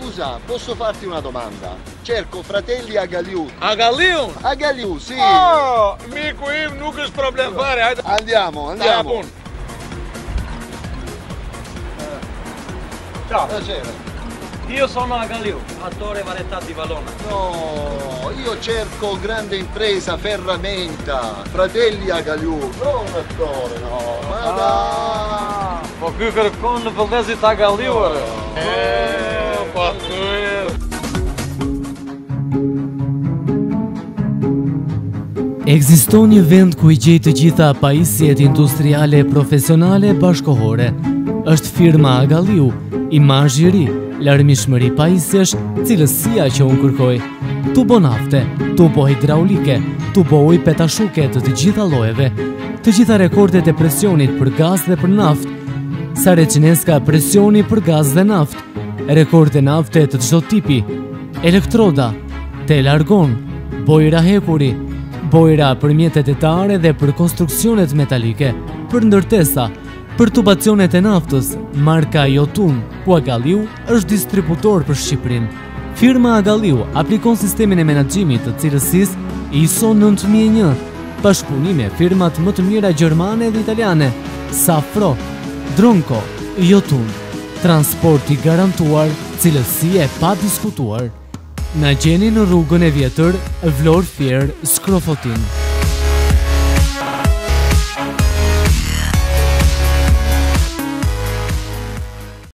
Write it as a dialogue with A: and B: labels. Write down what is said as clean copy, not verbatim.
A: Scusa, posso farti una domanda? Cerco fratelli Agaliu.
B: Agaliu?
A: Agaliu, sì.
B: Oh, miku im nuk është problem fare. Hajde.
A: Andiamo, andiamo.
B: Ciao.
A: Piacere.
C: Io sono Agaliu, attore varietà di Valona.
A: No, io cerco grande impresa, ferramenta. Fratelli Agaliu, non attore, no. Ma dai.
C: Po ky kërkon në vëllezit Agaliu.
B: Po thuaj.
D: Ekziston një vend ku I gjej të gjitha pajisjet industriale profesionale bashkohore. Është firma Agaliu, imazh I ri, larmishmëri pajisjesh, cilësia që unë kërkoj. Tubo nafte, tubo hidraulike, tubo ujë petashuke të gjitha llojeve, të gjitha rekordet e presionit për gaz dhe për naftë, Sareçneska presioni për gaz dhe naftë, rekorde nafte të çdo tipi, elektroda, tel argon, bojra hekuri, bojra për mjetet etare dhe për konstruksionet metalike, për ndërtesa, për tubacionet e naftës, marka Jotun, ku Agaliu është distributor për Shqipërinë. Firma Agaliu aplikon sistemin e menaxhimit të cilësisë ISO 9001, bashkëpunim me firmat më të mira gjermane dhe italiane, Safro, Dronco, Jotun, transport I garantuar, cilësi e pa diskutuar. Na gjeni në rrugën e vjetër Vlorë Fier, Skrofotin.